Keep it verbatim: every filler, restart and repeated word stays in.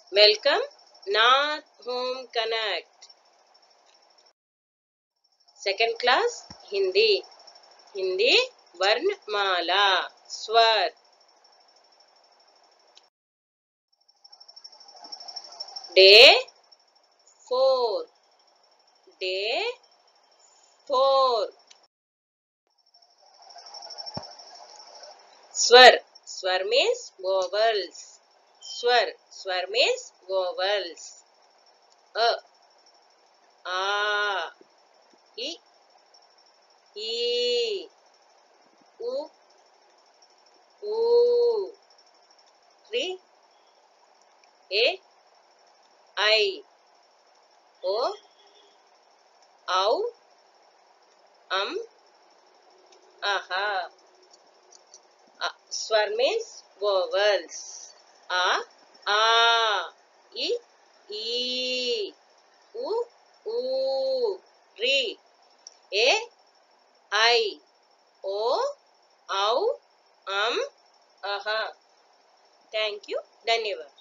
Welcome North Home Connect. Second class Hindi. Hindi Varnmala Swar. Day four. Day four. Swar. Swar means vowels. Swar. Swar means vowels. A. A. I. E. U. U. Ri. E. I. O. Au. Um. Aha. Uh, swar means vowels. A. A. I. E. U. U. Ri. E. I. O. Au. Um. Aha. Thank you. Dhanyavad.